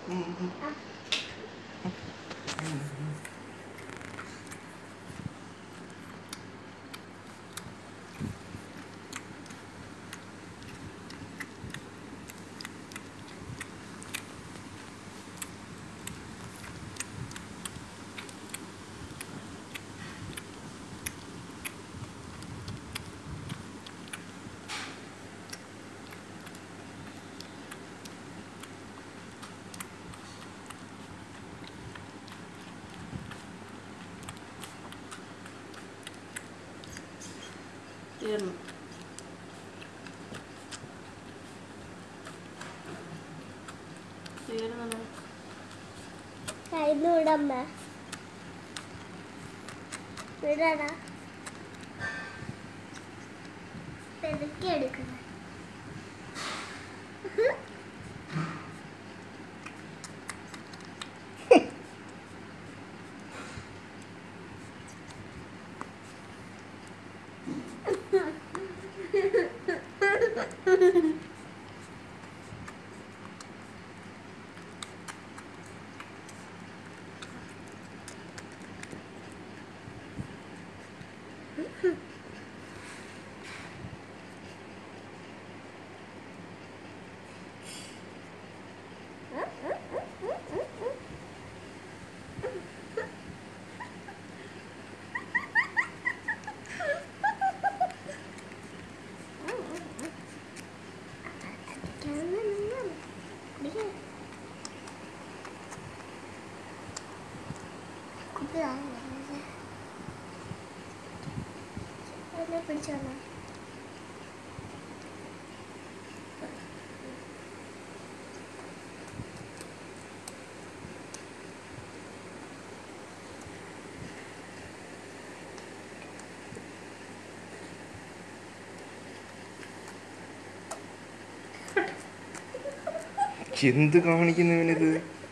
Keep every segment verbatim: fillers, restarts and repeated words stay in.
തീർന്നു. തീർന്നു. കൈന്ന് വിടമ്മ വിടടാ പെരുക്കി എടുക്കണം. പിടിച്ചോളാം. എന്ത് കാണിക്കുന്നവനിത്?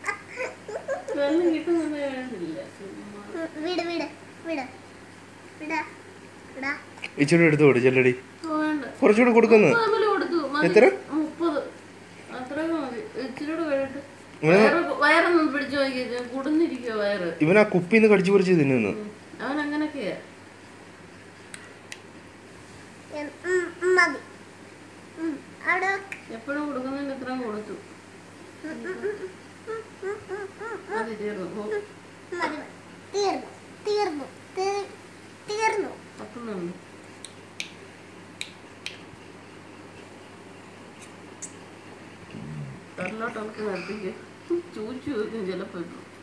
ഇച്ചിരി എടുത്തു കൊടു ചെല്ലടി. കുറച്ചുകൂടെ കൊടുക്കുന്നു. എത്ര? ഇവൻ ആ കുപ്പിന്ന് കടിച്ചു പറിച്ച് തിന്നുന്നു. അവൻ അങ്ങനൊക്കെയാ. എപ്പോഴും കൊടുക്കുന്നതിന് ഇത്രയും കൊടുത്തു. തീർന്നു തീർന്നു പത്തുന്നുണ്ട്. തരലോട്ട് നമുക്ക് നിർത്തിക്ക്. ചൂച്ചു ചിലപ്പോ